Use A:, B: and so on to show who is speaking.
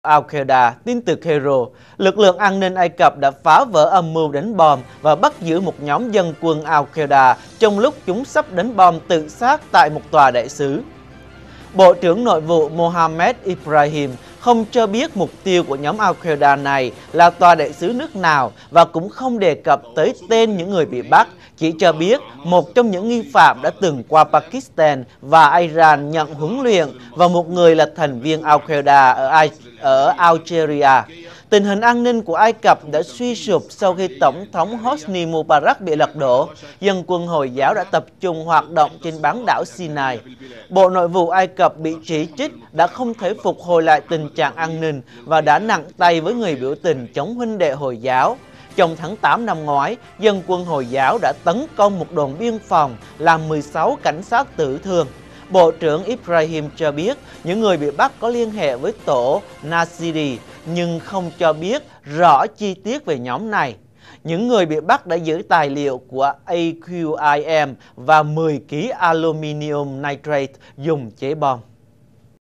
A: Al-Qaeda tin từ Cairo, lực lượng an ninh Ai Cập đã phá vỡ âm mưu đánh bom và bắt giữ một nhóm dân quân Al-Qaeda trong lúc chúng sắp đánh bom tự sát tại một tòa đại sứ. Bộ trưởng Nội vụ Mohammed Ibrahim không cho biết mục tiêu của nhóm Al-Qaeda này là tòa đại sứ nước nào và cũng không đề cập tới tên những người bị bắt, chỉ cho biết một trong những nghi phạm đã từng qua Pakistan và Iran nhận huấn luyện và một người là thành viên Al-Qaeda ở Algeria. Tình hình an ninh của Ai Cập đã suy sụp sau khi Tổng thống Hosni Mubarak bị lật đổ. Dân quân Hồi giáo đã tập trung hoạt động trên bán đảo Sinai. Bộ Nội vụ Ai Cập bị chỉ trích đã không thể phục hồi lại tình trạng an ninh và đã nặng tay với người biểu tình chống huynh đệ Hồi giáo. Trong tháng 8 năm ngoái, dân quân Hồi giáo đã tấn công một đồn biên phòng, làm 16 cảnh sát tử thương. Bộ trưởng Ibrahim cho biết những người bị bắt có liên hệ với tổ Nasiri, nhưng không cho biết rõ chi tiết về nhóm này. Những người bị bắt đã giữ tài liệu của AQIM và 10 kg aluminium nitrate dùng chế bom.